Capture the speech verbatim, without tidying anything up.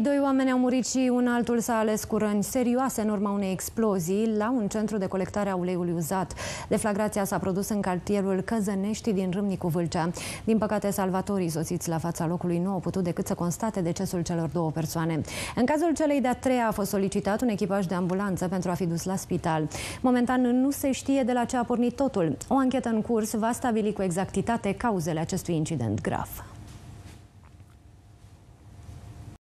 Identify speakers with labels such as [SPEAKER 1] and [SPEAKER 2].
[SPEAKER 1] Doi oameni au murit și un altul s-a ales cu răni serioase în urma unei explozii la un centru de colectare a uleiului uzat. Deflagrația s-a produs în cartierul Căzănești din Râmnicu Vâlcea. Din păcate, salvatorii sosiți la fața locului nu au putut decât să constate decesul celor două persoane. În cazul celei de-a treia a fost solicitat un echipaj de ambulanță pentru a fi dus la spital. Momentan nu se știe de la ce a pornit totul. O anchetă în curs va stabili cu exactitate cauzele acestui incident grav.